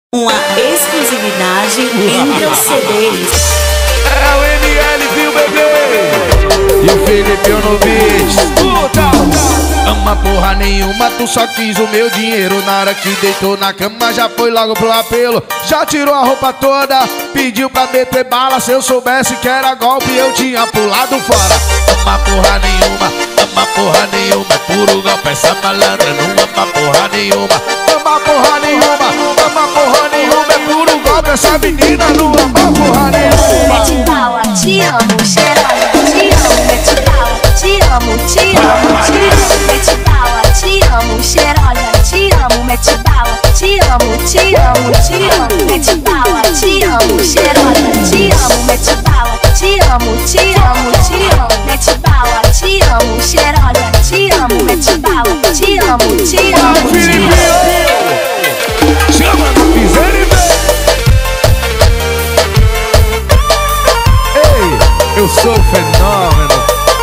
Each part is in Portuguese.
Uma exclusividade entre os CDs. É o ML, viu, bebê? E o Felipe no beat. Ama porra nenhuma, tu só quis o meu dinheiro. Na hora que deitou na cama já foi logo pro apelo. Já tirou a roupa toda, pediu pra meter bala. Se eu soubesse que era golpe eu tinha pulado fora. Ama porra nenhuma, puro golpe essa malandra. Não ama porra nenhuma, ama porra nenhuma, ama porra nenhuma. É puro golpe essa menina, não ama porra nenhuma. Mete bala, te amo, cheirosa, te amo, mete bala, te amo, te amo, te amo, mete bala, te amo, cheirosa, te amo, mete bala, te amo, te amo, te amo, mete bala, te amo, cheirosa, te amo, mete bala, te amo, te amo, te amo, mete bala, te amo, cheirosa, te amo, mete bala, te amo, te amo, te amo. Chama no piseiro e vem. Ei, eu sou o fenômeno.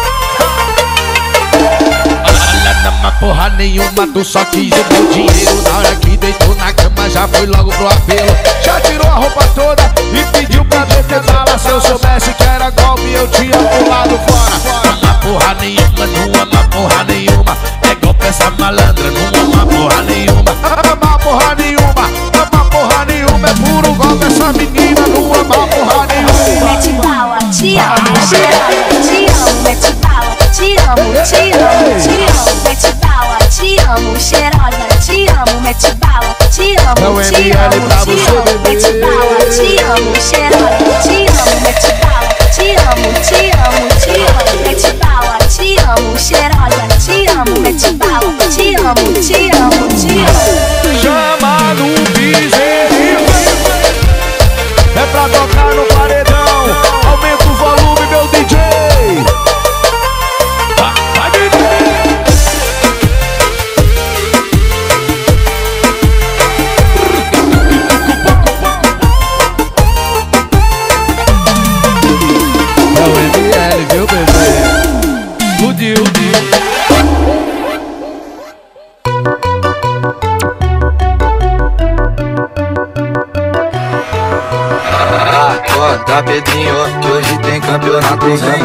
Não ama porra nenhuma, tu só quis o meu dinheiro. Na hora que deitou na cama já foi logo pro apelo. Já tirou a roupa toda e pediu pra meter bala. Se eu soubesse que era golpe eu tinha pulado fora. Ama porra nenhuma, não ama porra nenhuma. É golpe essa malandra, não ama porra nenhuma. Ama porra nenhuma, ama porra nenhuma. É puro golpe essa menina, não ama porra nenhuma. Mete bala, te amo, cheirosa, te amo, mete bala, te amo, te amo, te amo, mete bala, te amo, cheirosa, te amo, mete bala, te amo, te amo, te amo, mete bala, te amo, cheirosa, te amo, mete bala, te amo, te amo, te amo, mete bala, te amo, cheirosa, te amo, mete bala, te amo, te amo, te amo. Chama no piseiro. É pra tocar no paredão. Aumenta o volume, meu DJ. Vai, DJ. É o ML, viu, bebê? Explodiu. Acorda, Pedrinho, que hoje tem campeonato, vem.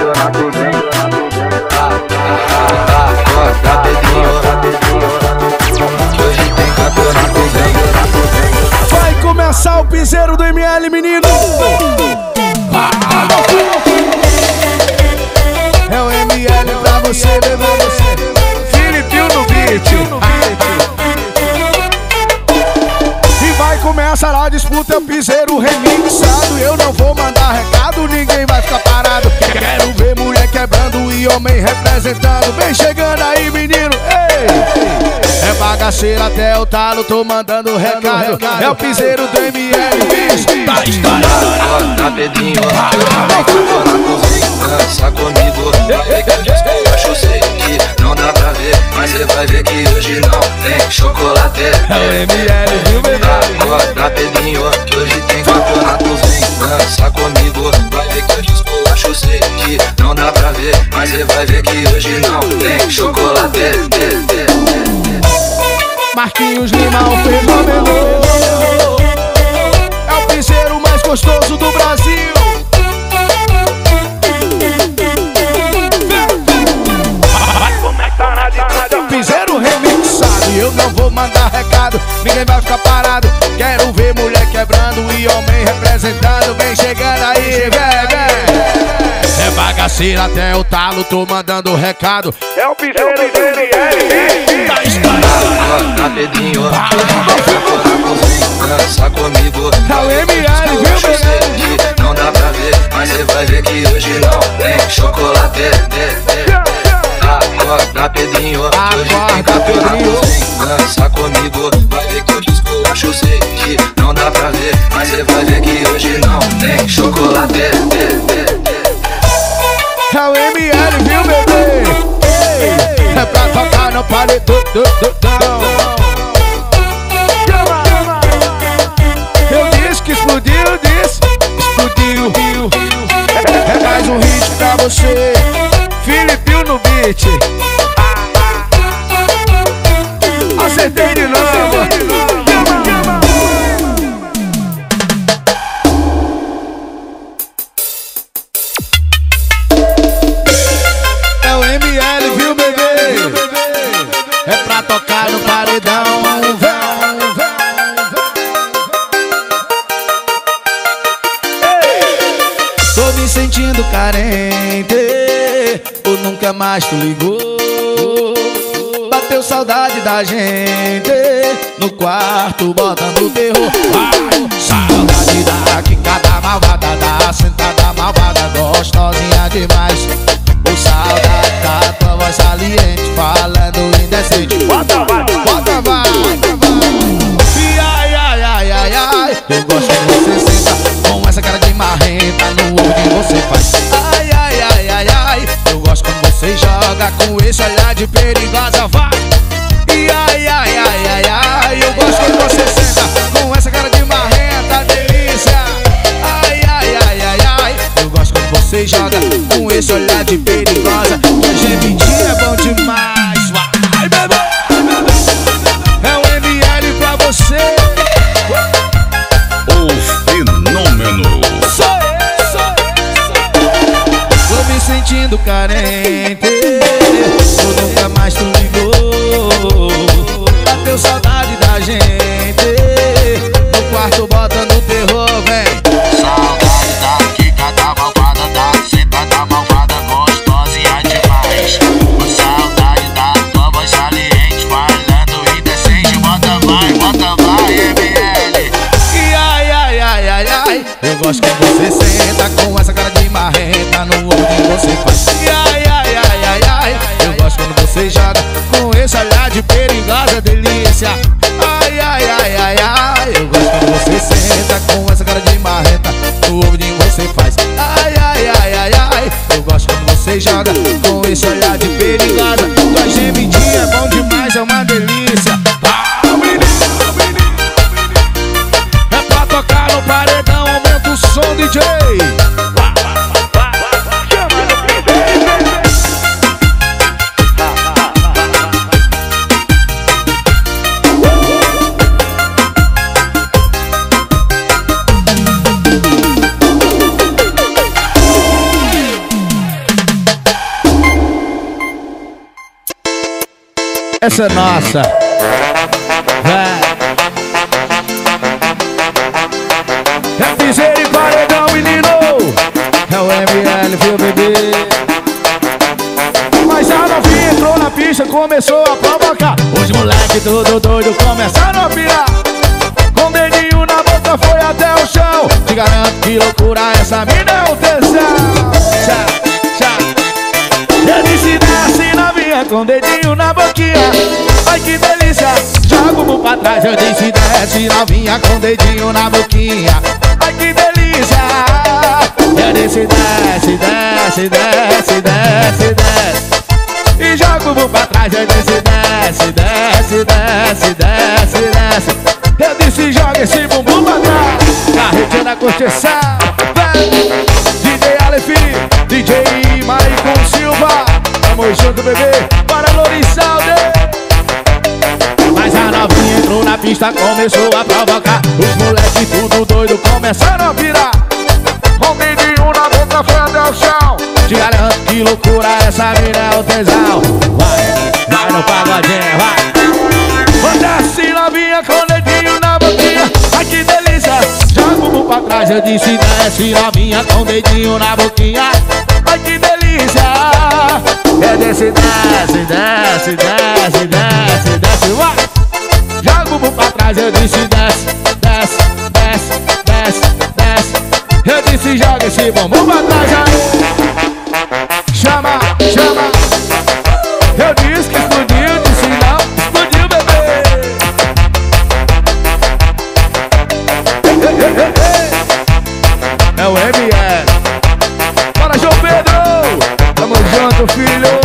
Acorda, Pedrinho, que hoje tem campeonato, vem. Vai começar o piseiro do ML, menino. É o ML pra você, bebê. Felipe no beat. Vai começar a disputa, é o piseiro remixado. Eu não vou mandar recado, ninguém vai ficar parado. Quero ver mulher quebrando e homem representando. Vem chegando aí, menino, ei! É bagaceira até o talo, tô mandando recado. É o piseiro do ML, bicho, tá estourado. Acorda, Pedrinho, dança comigo. Vai que eu acho, sei que não dá pra ver, mas você vai ver que hoje não tem chocolate. É o ML, viu, bebê? Acorda, Pedrinho, que hoje tem campeonato, vem, dança comigo. Vai ver que eu descolacho, sei que não dá pra ver, mas você vai ver que hoje não tem chocolate. Marquinhos Lima, o fenômeno. É o piseiro mais gostoso do Brasil. Piseiro remixado, eu não vou mandar recado, ninguém vai ficar parado. Quero ver mulher quebrando e homem representando. Vem chegando aí, vem. É bagaceira até o talo, tô mandando recado. É o piseiro do ML, tá estourado. Acorda, Pedrinho, dança comigo. É o ML, viu, eu sei que não dá pra ver, mas você vai ver que hoje não tem chocolate. Acorda, Pedrinho, que hoje tem campeonato, vem, dança comigo. Vai ver que eu descolacho, sei que não dá pra ver, mas você vai ver que hoje não tem chocolate. É o ML, viu, bebê? Ei, é pra tocar no paredão. Eu disse que explodiu, explodiu. É mais um hit pra você, Felipe no beat. Acertei de novo. sentindo carente, ou nunca mais tu ligou. Bateu saudade da gente no quarto botando terror. Saudade da quicada malvada, da sentada malvada, gostosinha demais. Ou saudade da tua voz saliente, falando indecente. Bota vai, bota vai. E ai, ai, ai, ai, ai, eu gosto que você senta com essa cara de marrenta, no olho que você faz. Ai, ai, ai, ai, ai, eu gosto quando você joga com esse olhar de perigosa, vai. E ai, ai, ai, ai, ai, eu gosto quando você senta com essa cara de marrenta, delícia. Ai, ai, ai, ai, ai, eu gosto quando você joga com esse olhar de perigosa. Que a gemidinha é bom demais, vai, bebê. É um ML pra você. O fenômeno. Tô me sentindo carente, eu nunca mais tu ligou. Bateu saudade da gente no quarto botando terror, vem. Saudade da quicada malvada, da sentada malvada, gostosinha demais. Saudade da tua voz saliente, falando indecente. Bota vai, ML. E ai, ai, ai, ai, ai, eu gosto que você senta com essa cara de marrenta, no olho que você faz. E ai, ai, ai, ai, ai, eu gosto quando você joga com esse olhar de perigosa, delícia. Ai, ai, ai, ai, ai, eu gosto quando você senta com essa cara de marrenta, no ouvidinho você faz. Ai, ai, ai, ai, ai, eu gosto quando você joga com esse olhar de perigosa. Tua gemidinha é bom demais, é uma delícia. É pra tocar no paredão, aumenta o som, DJ. Essa é nossa. Vai. É piseiro e paredão, menino. É o ML, viu, bebê? Mas a novinha entrou na pista, começou a provocar. Os moleque tudo doido começaram a pirar. Com o dedinho na boca foi até o chão. Te garanto que loucura, essa mina é o tesão. Eu disse desce novinha com o dedinho na boquinha. Ai que delícia, joga o bumbum pra trás. Eu disse desce novinha com o dedinho na boquinha. Ai que delícia. Eu disse desce, desce, desce, desce, desce. E joga o bumbum pra trás. Eu disse desce, desce, desce, desce, desce. Eu disse joga esse bumbum pra trás. Carretinha da Constituição. DJ Aleph, DJ Maicon Silva. Tamo junto, bebê, para Louriçalde. Mas a novinha entrou na pista, começou a provocar. Os moleques tudo doido começaram a virar. Com o dedinho na boca foi até o chão. Te garanto que loucura, essa mina é o tesão. Vai, vai no pagodinho, vai. Desce novinha com o dedinho na boquinha. Ai que delícia, joga o bumbum pra trás. Eu disse desce novinha com o dedinho na boquinha. Ai que delícia. É desce, desce, desce, desce, desce, desce, vai. Joga o bumbum pra trás, eu disse desce, desce, desce, desce, desce. Eu disse joga esse bumbum pra trás aí. Chama, chama. Eu disse que explodiu, disse não, explodiu, bebê. É o ML. Bora, João Pedro. Tamo junto, filho.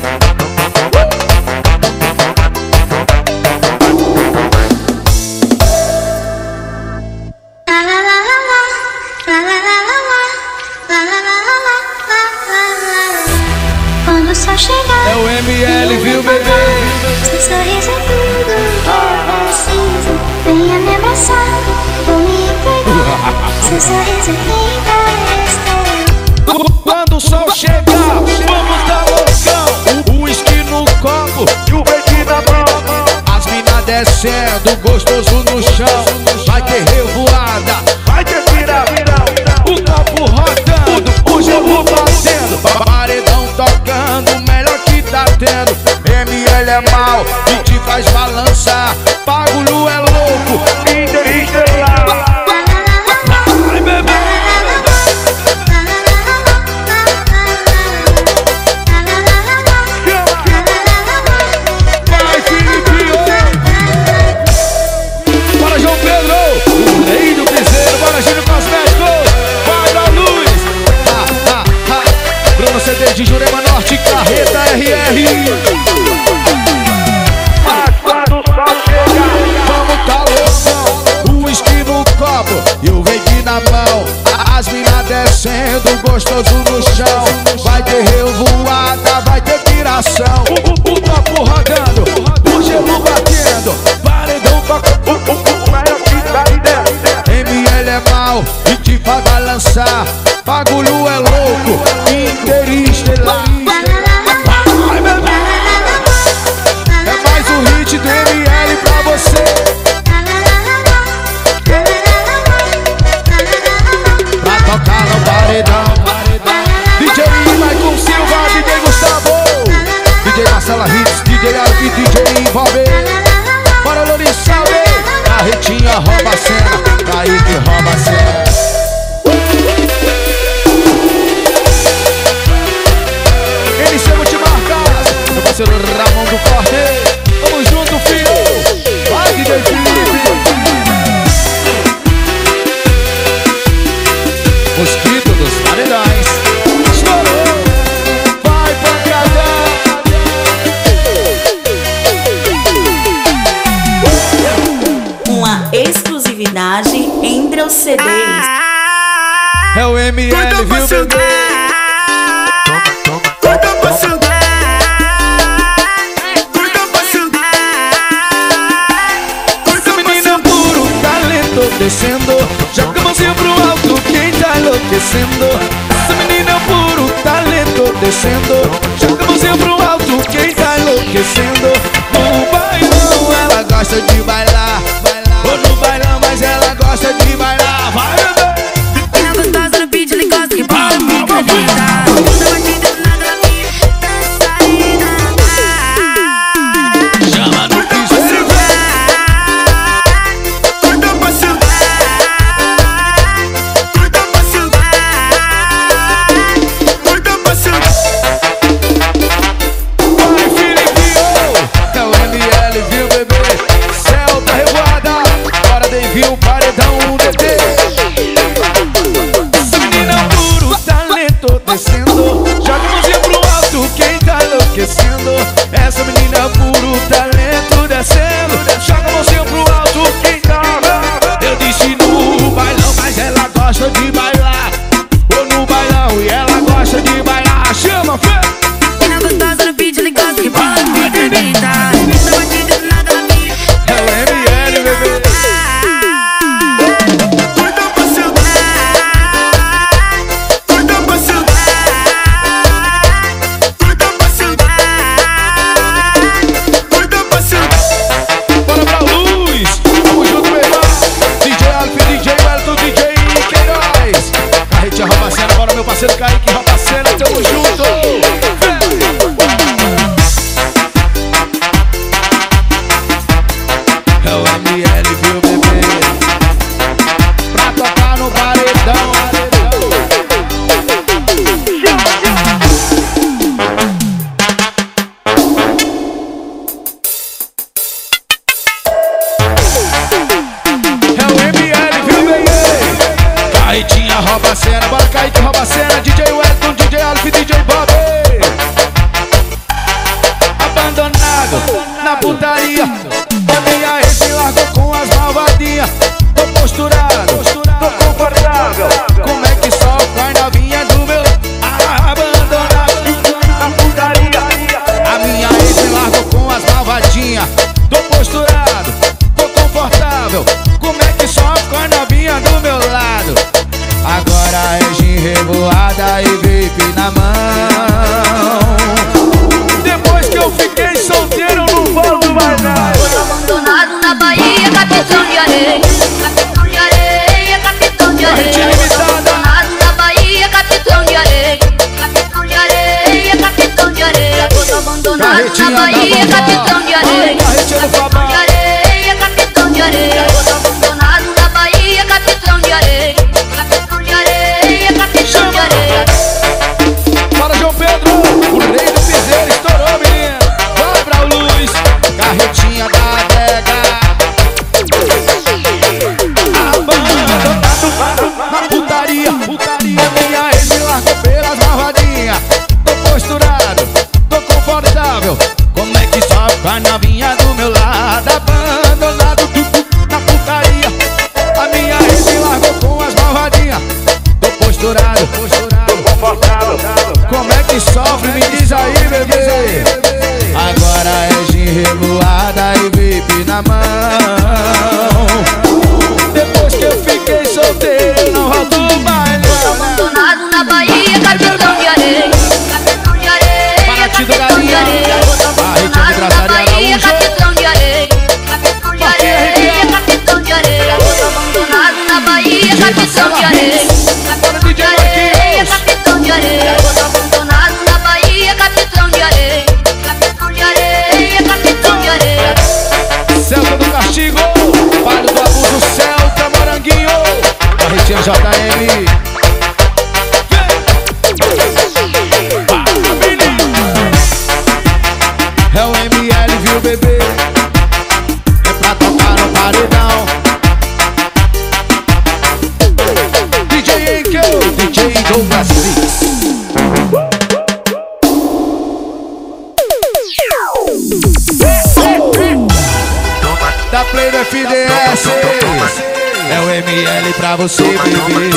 Quando o sol chegar, é o ML, viu, bebê? seu sorriso é tudo que eu preciso. Venha me abraçar, vou me entregar. Seu sorriso é quem vai. Quando o sol chegar, vamos dar loucão. O uísque no copo e o verde na mão. As minas descendo, gostoso no chão. Vai ter revoada, vai ter vira-vira. O copo rodando, MR. Mas quando o sol chega, vamos tá loucão. O uísque no copo e o vape na mão. As minas descendo, gostoso no chão. Vai ter revoada, vai ter piração. O copo rodando, o gelo batendo. Paredão toca, o maior que tá dentro. ML é mal e te faz balançar. Bagulho é louco, inteirista lá. É mais um hit do ML pra você. Pra tocar no paredão. DJ Michael Silva, DJ Gustavo, DJ Marcela Hits, DJ Alfi, DJ Envolve. Bora Louris, salve. Carretinha rouba a cena, Kaique rouba a cena. NC Multimarcas, meu parceiro Ramon do Corte. Tamo junto, filho. Vai, DJ Felipe. Mosquito dos paredões. Estourou. Vai, pancadão. Uma exclusividade entre os CDs. É o ML, viu, bebê? Descendo, joga a mãozinha pro alto, quem tá enlouquecendo. Essa menina é puro talento. Descendo, joga a mãozinha pro alto, quem tá enlouquecendo. No bailão ela gosta de bailar, ou no bailão, mas ela gosta de bailar. Vai, bebê! Ela gostosa no beat, ele gosta que bota fica linda. Toda batida na graminha, saída. Chama no piseiro. Viu o paredão DT. Essa menina é puro talento. Descendo, joga a mãozinha pro alto, quem tá enlouquecendo. Essa menina é puro talento. Descendo, joga a mãozinha pro alto, quem tá. Eu disse no bailão, mas ela gosta de bailar. Ou no bailão e ela gosta de bailar. Chama, fé! Ela gostosa no beat, ele gosta que bota fica linda. Toda batida na graminha. É o ML, bebê. Meu parceiro Kaique rouba a cena, tamo junto. É o ML, viu, bebê? Pra tocar no paredão. É o ML, viu, bebê? Carretinha rouba a cena, bora Kaique rouba a cena. DJ Wellington, DJ Alfi, DJ Bob. Abandonado na putaria, a minha ex me largou com as malvadinhas. Tô posturado, tô confortável. Como é que só vai novinha do meu? Abandonado na putaria, a minha ex me largou com as malvadinhas. Tô posturado, tô confortável. Como é que só vai novinha do meu lado? Agora é gin revoada e vape na mão. Depois que eu fiquei solteiro, eu não volto mais nada. Tô abandonado na Bahia, capitão de areia. Capitão de areia, capitão de areia. Abandonado na Bahia, capitão de areia. Capitão de areia, capitão de areia. Tô abandonado na Bahia, capitão de areia. Capitão de areia, capitão de areia. Tô abandonado na Bahia, capitão de areia. Capitão de areia, capitão de areia. Fala, João Pedro, o rei do piseiro estourou, menina. Vai pra luz, carretinha da adega. Abandonado na putaria, minha ex me largou pelas malvadinhas. Tô posturado, tô confortável. capitão de areia. Capitão de areia, capitão de areia. Garoto abandonado na Bahia, capitão de areia. Capitão de areia, capitão de areia. Celta do Castigo, Vale do Abuso, Celta, Moranguinho, Barretinha JM. É o ML, viu, bebê? É pra tocar no paredão. DJ Enkel, DJ Douglas Fix. Da Play do FDS. É o ML pra você, bebê.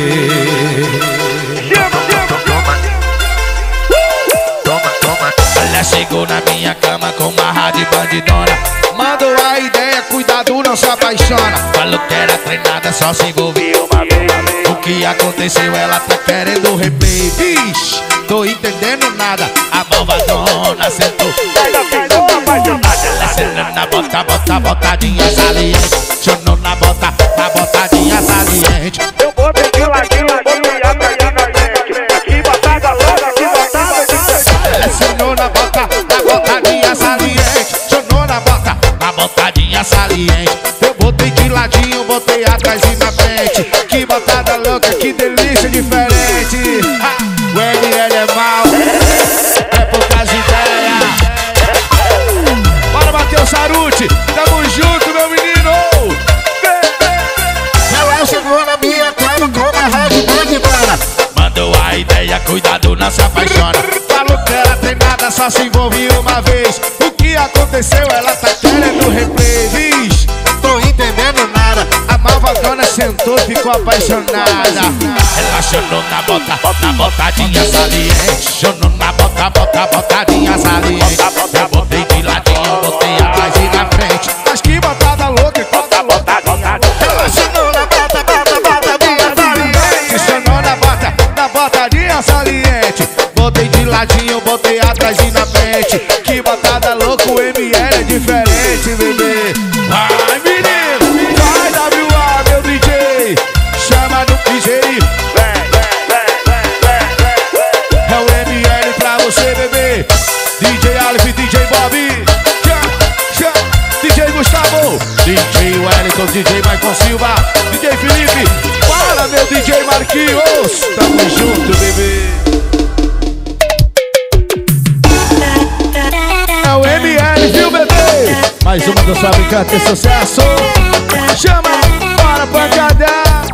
Ela chegou na minha cama com uma rádio bandidona. Mandou a ideia, cuidado, não se apaixona. Falou que era treinada, só se envolveu uma vez. O que aconteceu, ela tá querendo replay. Vixe, tô entendendo nada. A malvadona sentou. Ela sentou na bota, botadinha saliente. Chonou na botadinha saliente. Eu botei de ladinho, botei a carinha na gente. Aqui botada louca, aqui botada de gente. Ela sentou na botadinha saliente. Chonou na botadinha saliente. Eu botei de ladinho, botei atrás e na frente. Que botada louca, que delícia diferente. O ML é mal, é poucas ideias. Bora, Matheus Saruti, tamo junto, meu menino. Ela chegou na minha cama com uma rádio bandidona. Mandou a ideia, cuidado, não se apaixona. Falou que era treinada, só se envolveu uma vez. O que aconteceu, ela tá querendo replay. Vixe, Tô entendendo nada. a malvadona sentou, ficou apaixonada. Ela chonou na botadinha saliente. Chonou na botadinha saliente. Eu botei de ladinho, botei atrás e na frente. Mas que botada louca, bota botadinha. Ela chonou na botadinha saliente. Chonou na botadinha saliente. Botei de ladinho, botei atrás e na frente. Que botada louca, o ML é diferente, bebê. Vai, menino, vai, WA, meu DJ. Chama no DJ. É o ML pra você, bebê. DJ Aleph, DJ Bob, DJ Gustavo, DJ Wellington, DJ Michael Silva, DJ Felipe. Para, meu DJ Marquinhos. Tamo junto, bebê. É o ML, viu, bebê? Mais uma da sua brincadeira, sucesso. Chama, para pancadar.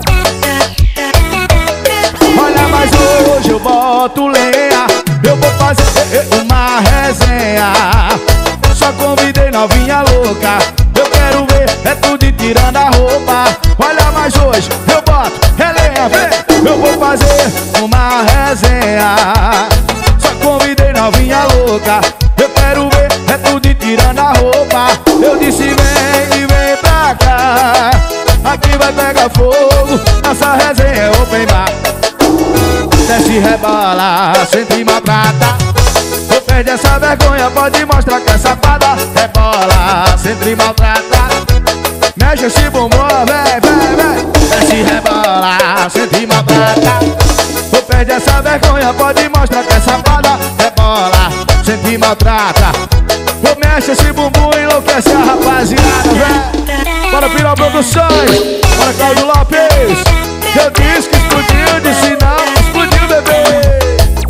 Olha, mas hoje eu boto lenha. Eu vou fazer uma resenha. Só convidei novinha louca. Eu quero ver, é tudo tirando a roupa. Olha, mas hoje eu boto lenha, vem. Eu vou fazer uma resenha. Só convidei novinha louca. Eu quero ver, é tudo tirando a roupa. Eu disse vem e vem pra cá. Aqui vai pegar fogo, nossa resenha é open bar. Desce, rebola, sente e maltrata. Ou perde essa vergonha, pode mostrar que é safada. Rebola, sente e maltrata. Mexe esse bumbum, vem, vem, vem. Desce, rebola, sente e maltrata. Ou perde essa vergonha, pode mostrar que é safada. Rebola, sente e maltrata. Ou mexe esse bumbum, enlouquece a rapaziada, vem. Bora Piral Produções, bora Cláudio Lopes. Eu disse que explodiu, disse não, explodiu, bebê.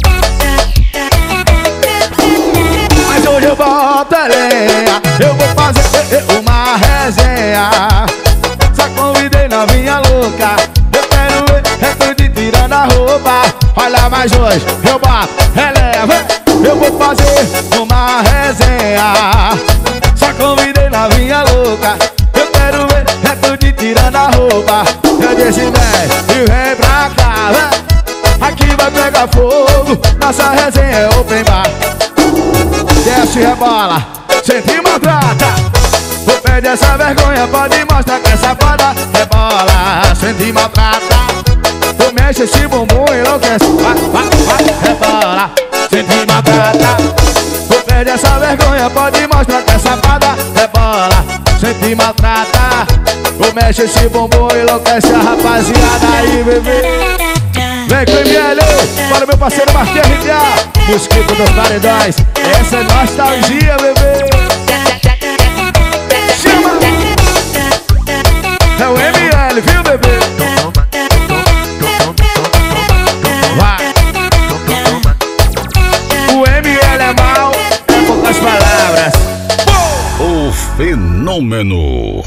Mas hoje eu boto a lenha. Eu vou fazer uma resenha. Só convidei novinha louca. Eu quero ver, é tudo tirando a roupa. Olha, mas hoje eu boto releva. Eu vou fazer uma resenha. Só convidei novinha louca. Eu quero ver, é tudo tirando a roupa. Eu disse vem e vem pra cá, vem. Aqui vai pegar fogo, nossa resenha é open bar. Desce, rebola, sente e maltrata. Ou perde essa vergonha, pode mostrar que é safada. Rebola, sente e maltrata. Ou mexe esse bumbum, enlouquece. Vai, vai, vai, rebola, sente e maltrata. Ou perde essa vergonha, pode mostrar que é safada. Rebola, sente e maltrata. Ou mexe esse bumbum, enlouquece a rapaziada aí, bebê. Vem com o ML, para meu parceiro Marquinhos RTA, Mosquito dos Paredões. Essa é nostalgia, bebê. Chama! É o ML, viu, bebê? Vai! O ML é mal, é poucas palavras. O fenômeno.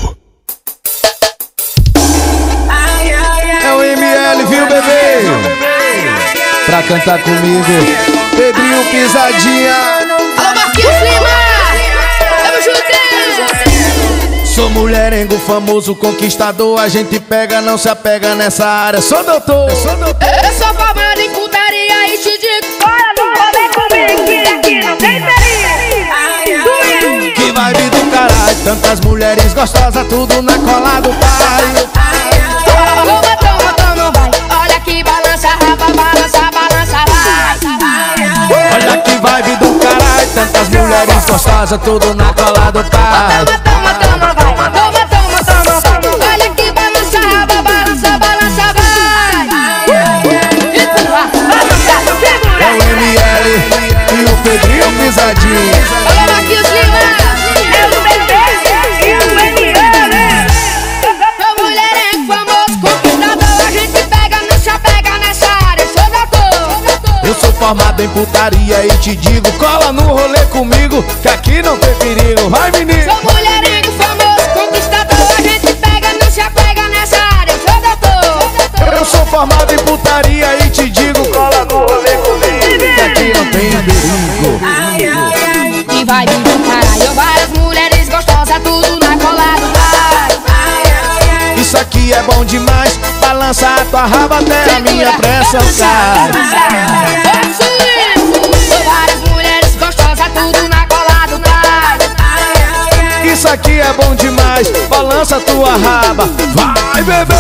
É o ML, viu, bebê? Pra cantar comigo, Pedrinho Pisadinha. Alô, Marquinhos Lima! Tamo juntinho! Sou mulherengo famoso, conquistador. A gente pega, não se apega nessa área. Sou doutor. Eu sou formado em putaria e te digo: olha, não vem comigo, que aqui não tem perigo. Que vibe do caralho, tantas mulheres gostosas, tudo na cola do pai. Toma, toma, toma, vai. Olha que balança, raba, balança, balança, vai. Olha que vibe do caralho, tantas mulheres gostosas, tudo na cola do pai. Toma, toma, vai. Toma, toma, toma, toma. Olha que balança, raba, balança, balança, vai. É o ML e o Pedrinho Pisadinha. Alô, Marquinhos Lima! É o bebê e o ML. Sou mulherengo famoso, conquistador. A gente pega, não se apega nessa área. Sou doutor. Eu sou formado em putaria e te digo: cola no rolê comigo, que aqui não tem perigo. Vai, menino! Sou mulherengo famoso, conquistador. A gente pega, não se apega nessa área. Sou doutor. Eu sou formado em putaria e te digo: cola no rolê comigo, que aqui não tem perigo. E vai vir do caralho, várias mulheres gostosas, tudo na cola do pai. Isso aqui é bom demais, balança a tua raba até a minha pressão cai. Várias mulheres gostosas, tudo na cola do pai. Isso aqui é bom demais, balança a tua raba. Vai, bebê!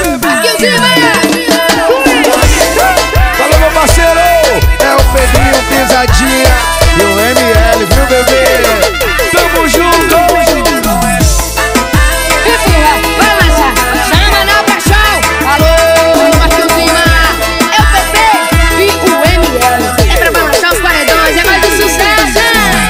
Fala, meu parceiro! É o Pedrinho Pisadinha e o ML, viu, bebê? Tamo junto! Balança, chama na paixão. Alô, Marquinhos Lima. É o PP e o ML. É pra balançar os paredões, é mais de sucesso.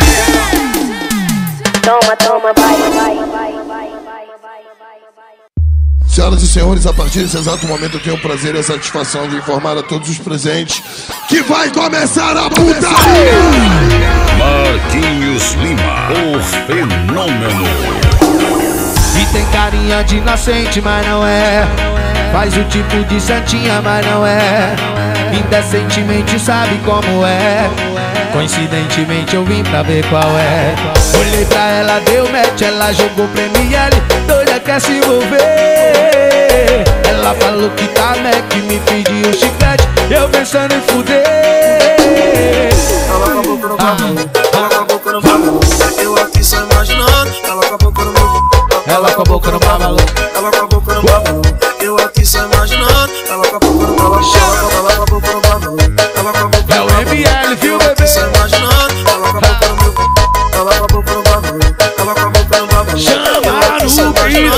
Toma, toma, vai, vai, vai, vai, vai. Senhoras e senhores, a partir desse exato momento eu tenho o prazer e a satisfação de informar a todos os presentes que vai começar a putaria! Marquinhos Lima, o fenômeno. E tem carinha de inocente, mas não é. Faz o tipo de santinha, mas não é. Indecentemente sabe como é. Coincidentemente eu vim pra ver qual é. Olhei pra ela, deu match, ela jogou pra ML. Doida quer se envolver. Ela falou que tá Mac, me pediu chiclete. Eu pensando em fuder. Ela acabou com o bagulho, ela acabou com o bagulho. Eu aqui só imaginando, ela acabou com o bagulho. Ela acabou com o bagulho. Ela acabou com o bagulho. Eu aqui só imaginando, ela acabou com o bagulho. Ela acabou com o bagulho. Ela acabou com o bagulho. É o ML, viu, bebê? Só imaginando, ela acabou com o bagulho. Ela acabou com o bagulho. Ela acabou com o bagulho. Chama no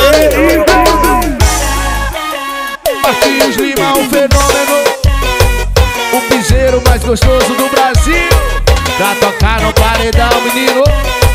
Marquinhos Lima, o fenômeno. O piseiro mais gostoso do Brasil. Pra tocar no paredão, menino.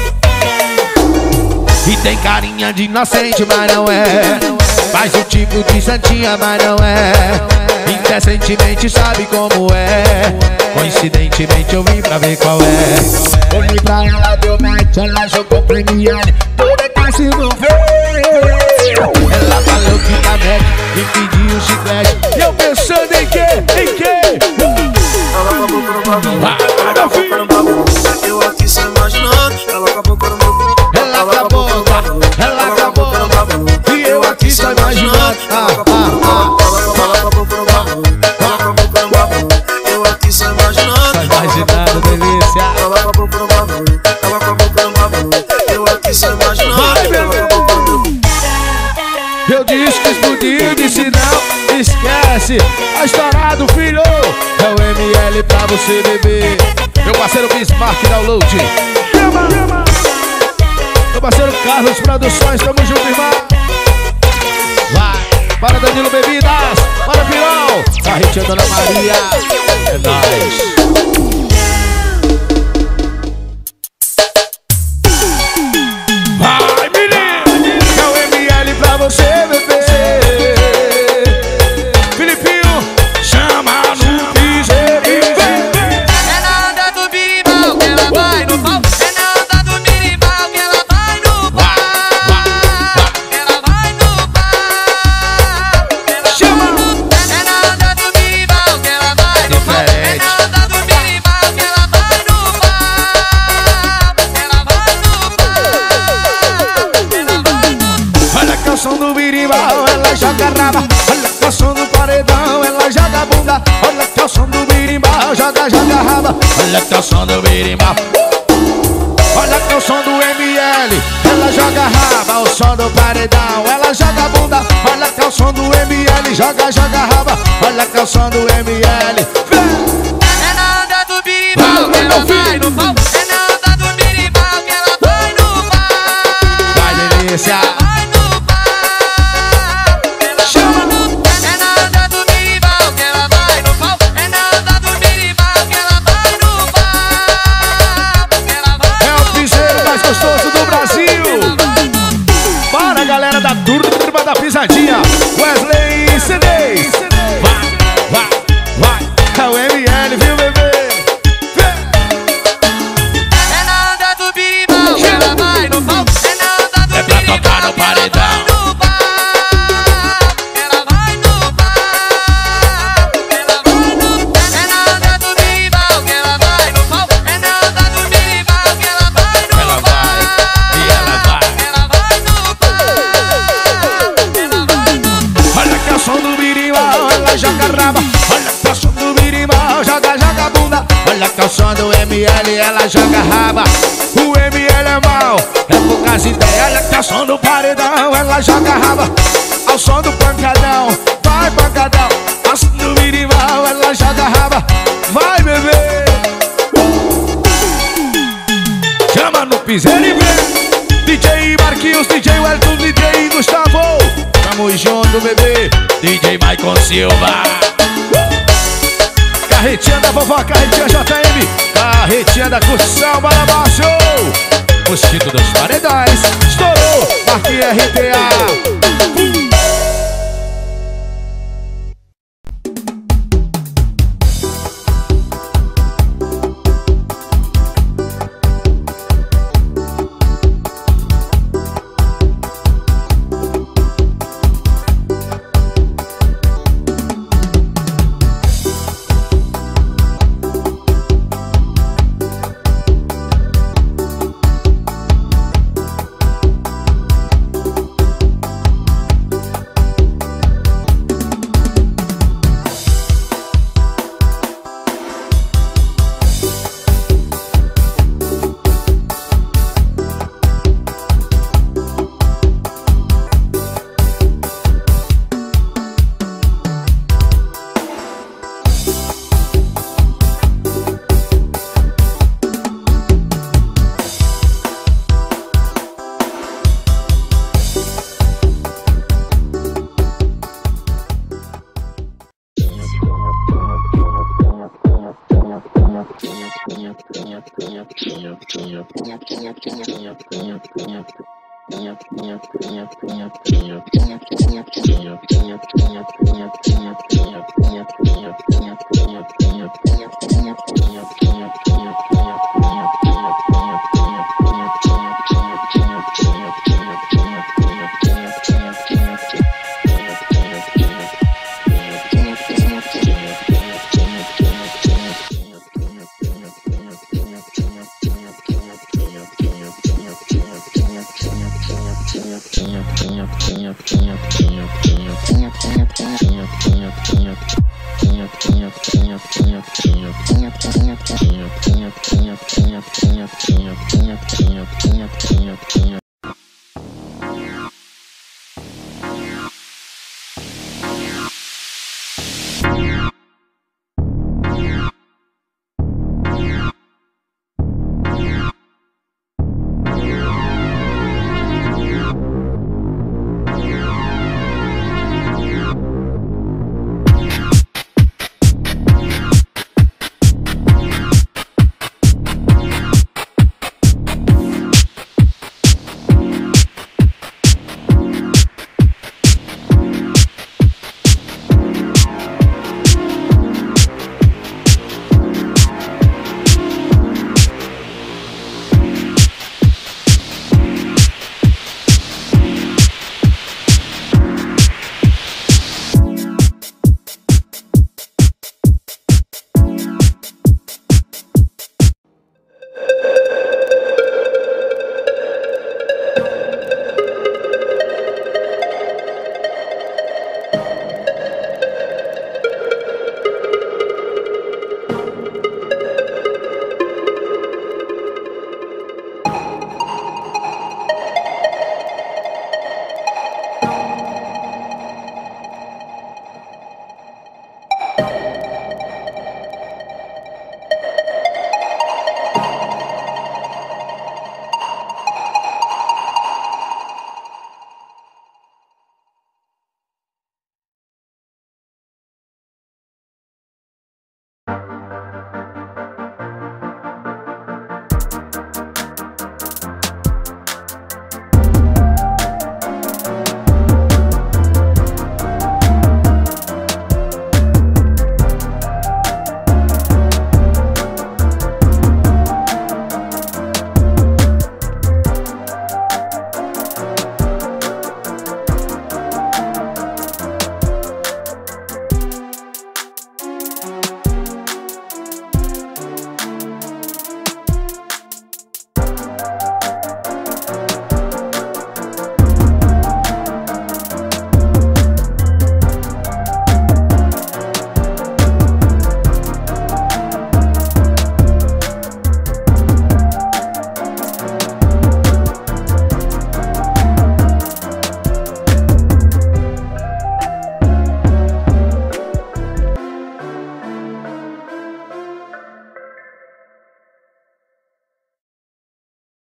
E tem carinha de inocente, mas não é. Faz o tipo de santinha, mas não é. Indecentemente sabe como é. Coincidentemente eu vim pra ver qual é. Olhei pra ela, deu match, ela jogou pra ML. Toda quer se envolver. Ela falou que tá Mac, me pediu chiclete. E eu pensando em quê? Em quê? Ela acabou com o bagulho. Ela acabou com o bagulho. Eu aqui só imaginando, ela acabou com o bagulho. Ela acabou com o bagulho. E eu aqui só imaginando. Ela acabou com o bagulho. Ela acabou com o bagulho. Eu aqui só imaginando. Imaginando, delícia. Ela acabou com o bagulho. Ela acabou com o bagulho. Eu aqui só imaginando. Ela acabou com o bagulho. Eu disse que explodiu, disse não, esquece. A história do filho é o ML pra você beber. Meu parceiro Bismarck Download. Meu parceiro Carlos Produções, tamo junto, irmão. Para Danilo Bebidas, para Pirão, Carretinha Dona Maria. É nóis. Vai, menino! É o ML pra você, bebê. Filipinho, chama no piseiro e vem. É na onda do birimbau que ela vai no pau. É na onda do birimbau que ela vai no pau. Ela vai no pau. Chama! É na onda do birimbau que ela vai no pau. É na onda do birimbau que ela vai no pau. Ela vai no pau. Olha que o som do birimbau, ela joga raba. Olha que o som do paredão, ela joga bunda. Olha que o som do birimbau, joga raba. Olha que o som do birimbau. Olha que o som do ML, ela joga raba. O som do paredão, ela joga bunda. Olha que o som do ML, joga raba. Olha que o som do ML. É na onda do birimbau que ela vai no pau. É na onda do birimbau que ela vai no pau. Vai, delícia. Vai no pau. Chama! É na onda do birimbau que ela vai no pau. É na onda do birimbau que ela vai no pau. Ela vai É o piseiro mais gostoso do Brasil. Para a galera da turma da pisadinha, Wesley e CDs. Vai. É o ML, viu, bebê? É na onda do birimbau que ela vai no pau. É na onda do É pra tocar no paredão. no pau. Ela vai no pau. Ela vai no pau. É na onda do birimbau que ela vai no pau. É na onda do birimbau que ela vai no pau. Ela vai, e ela vai. Ela vai no pau. Ela vai no pau. Olha que é o som do birimbau, ela joga raba. Olha que é o som do birimbau, joga bunda. Olha que é o som do ML, ela joga raba. O ML é mal, é poucas ideias. Olha que é o som do paredão, ela joga raba. Ao som do pancadão, vai pancadão. Ao som do birimbau, ela joga raba. Vai, bebê. Chama no piseiro e vem. DJ Marquinhos, DJ Wellington, DJ Gustavo. Tamo junto, bebê. DJ Maicon Silva. Carretinha da vovó, carretinha JM. Carretinha da Cursão, bora baixo. Mosquito dos paredões. Estourou, Marquinhos RTA. Yeah.